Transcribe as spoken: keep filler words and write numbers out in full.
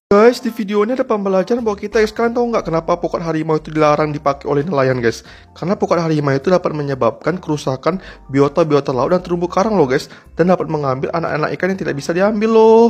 Guys, di video ini ada pembelajaran bahwa kita guys, kalian tahu nggak kenapa pukat harimau itu dilarang dipakai oleh nelayan guys? Karena pukat harimau itu dapat menyebabkan kerusakan biota-biota laut dan terumbu karang loh guys, dan dapat mengambil anak-anak ikan yang tidak bisa diambil loh.